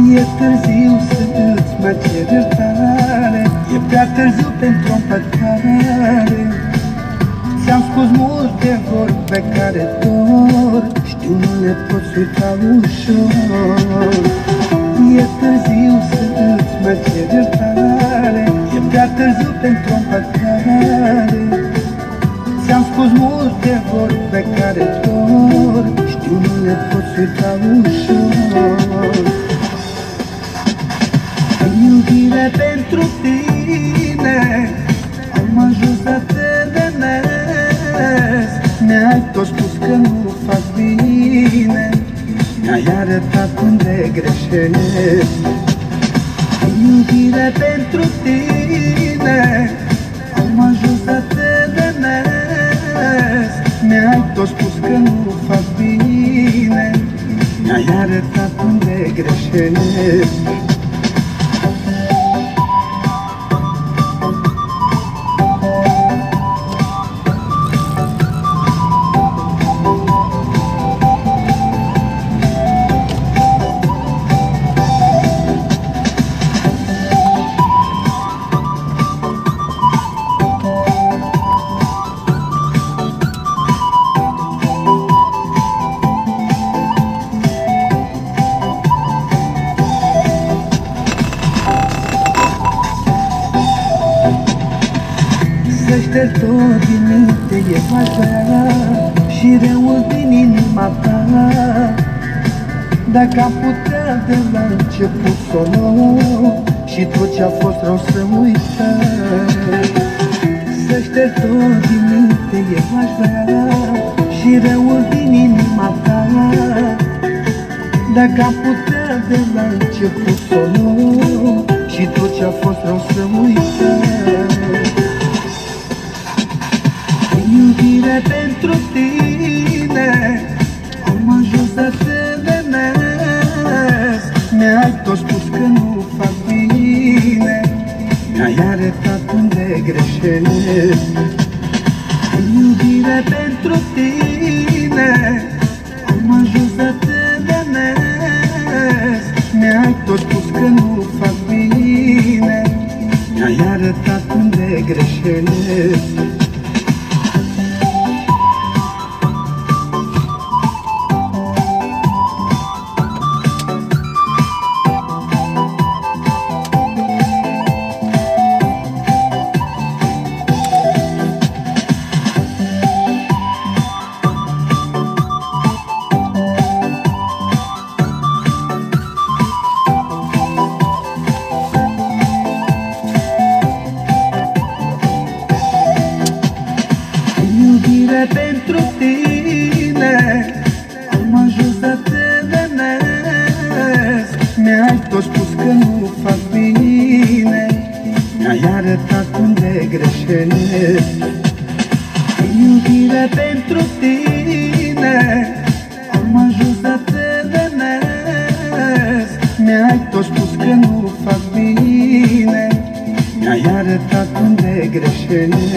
E târziu să-ți mai cer iertare, e prea târziu pentru o împăcare. Ți-am spus multe vorbe care dor, știu nu le poți uita ușor. E târziu să-ți mai cer iertare, e prea târziu pentru o împăcare. Ți-am spus multe vorbe care dor, știu nu le poți uita ușor. În iubire pentru tine am ajuns atât de nes. Mi-ai tot spus că nu fac bine, mi-ai arătat unde greșesc. În iubire pentru tine am ajuns atât de nes. Mi-ai tot spus că nu fac bine, mi-ai arătat unde greșesc. Să șterg tot din minte e mai grea și răul din inima ta. Dacă am putea de la început să o luăm și tot ce-a fost rău să uităm. Să șterg tot din minte e mai grea și răul din inima ta. Dacă am putea de la început să o luăm și tot ce-a fost rău să uităm. Iubire pentru tine am ajuns atât de nes. Mi-ai tot spus că nu fac bine, mi-ai arătat unde greșesc. Iubire pentru tine am ajuns atât de nes. Mi-ai tot spus că nu fac bine, mi-ai arătat unde greșesc. Pentru tine am ajuns atât de nes. Mi-ai tot spus că nu fac bine, mi-ai arătat unde greșesc. Iubire pentru tine am ajuns atât de nes. Mi-ai tot spus că nu fac bine, mi-ai arătat unde greșesc.